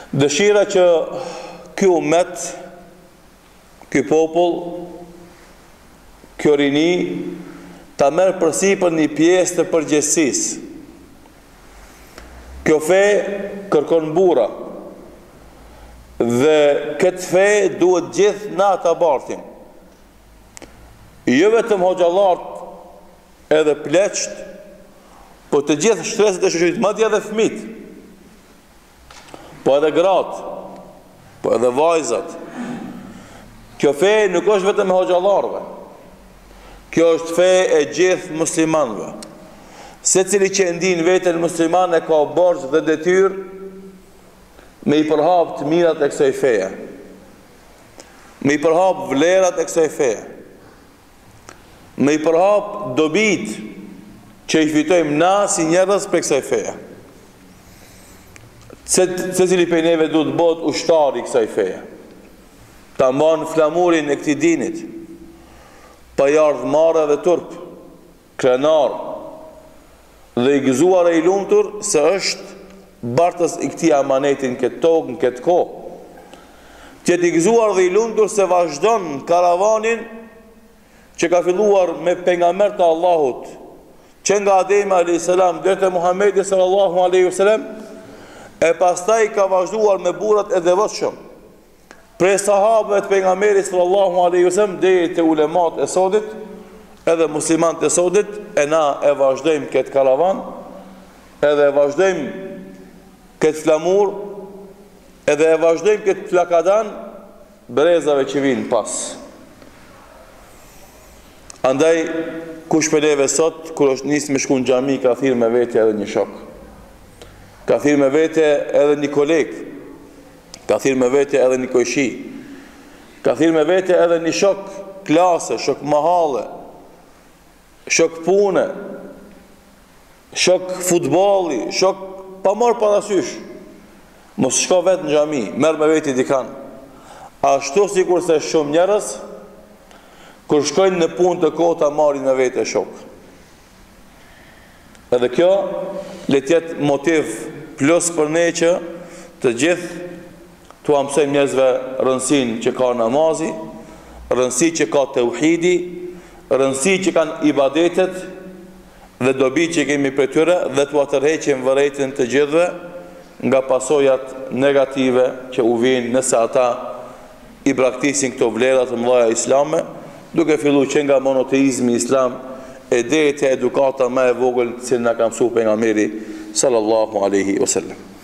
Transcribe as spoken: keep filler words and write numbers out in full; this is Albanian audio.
Dëshira që ky ummet, ky popull, kjo rini ta merr përsipër një pjesë të përgjegjësisë. Kjo fe kërkon burra dhe këtë fe duhet gjithë na ta bartim. Jo vetëm hoxhallarët edhe pleqt, po të gjithë shtresët e shoqërisë, madje edhe fëmijët, po edhe gratë, po edhe vajzat. Kjo fe nuk është vetëm e hoxhallarëve. Kjo është fe e gjithë muslimanëve. Secili që ndin veten musliman e ka borxh dhe detyrë me i përhap të mirat e kësaj feje, me i përhap vlerat e kësaj feje, me i përhap dobit që i fitojmë na si njerëz për kësaj feje. Secili prej neve duhet të bëhet ushtar i kësaj feje, ta mban flamurin e këtij dinit, pa jardhmarrë dhe turp, krenar dhe i gëzuar e i lumtur se është bartës i këtij amanetin këtë tokë, në këtë kohë. Tjetë i gëzuar dhe i lumtur se vazhdon karavanin që ka filluar me pejgamber të Allahut, që nga Ademi alayhis salam deri te Muhamedi sallallahu alaihi wasallam, e pastaj ka vazhduar me burrat e devotshëm, prej sahabëve të pejgamberit sallallahu alaihi wasallam deri te ulemat e sodit, edhe muslimanët e sodit, e na e vazhdojmë këtë karavan, edhe e vazhdojmë këtë flamur, edhe e vazhdojmë këtë flakadan brezave që vinë pas. Andaj, kush për neve sot, kur është nisë me shku në xhami, ka thirrë me vete edhe një shok, ka thirrë me vete edhe një koleg, ka thirrë me vete edhe një kojshi, ka thirrë me vete edhe një shok klase, shok mahalle, shok pune, shok futbolli, shok pa marrë parasysh. Mos shko vetë në xhami, merr me veti dikan. Ashtu sikur se shumë njerëz kur shkojnë në punë të kota marrin me vete shok. Edhe kjo le të jetë motiv plus për ne që të gjithë tu mësojmë njerëzve rëndësinë që ka namazi, rëndësinë që ka tauhidi, rëndësi që kanë ibadetet dhe dobi që kemi për tyre, dhe të atërheqim vërejtën të gjithve nga pasojat negative që u vinë nëse ata i braktisin këto vlerat të mëdha islame, duke fillu që nga monoteizmi islam e deri te edukata më e vogël që na ka mësuar pejgamberi sallallahu alaihi wasallam.